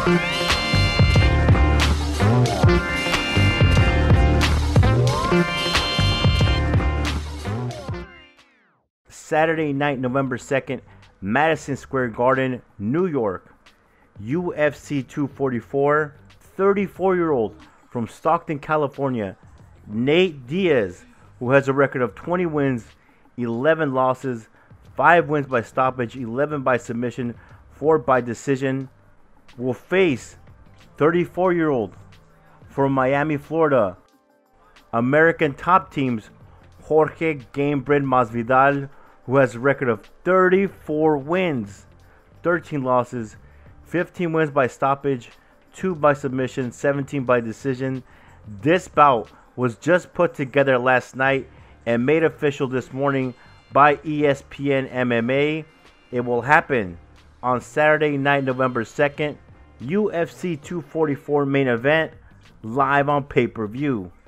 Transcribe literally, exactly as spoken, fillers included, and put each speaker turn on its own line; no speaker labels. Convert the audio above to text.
Saturday night, November second, Madison Square Garden, New York. U F C two forty-four, thirty-four-year-old from Stockton, California, Nate Diaz, who has a record of twenty wins, eleven losses, five wins by stoppage, eleven by submission, four by decision, will face thirty-four-year-old from Miami, Florida, American top teams, Jorge Gamebred Masvidal, who has a record of thirty-four wins, thirteen losses, fifteen wins by stoppage, two by submission, seventeen by decision. This bout was just put together last night and made official this morning by E S P N M M A. It will happen on Saturday night, November second, U F C two forty-four main event, live on pay-per-view.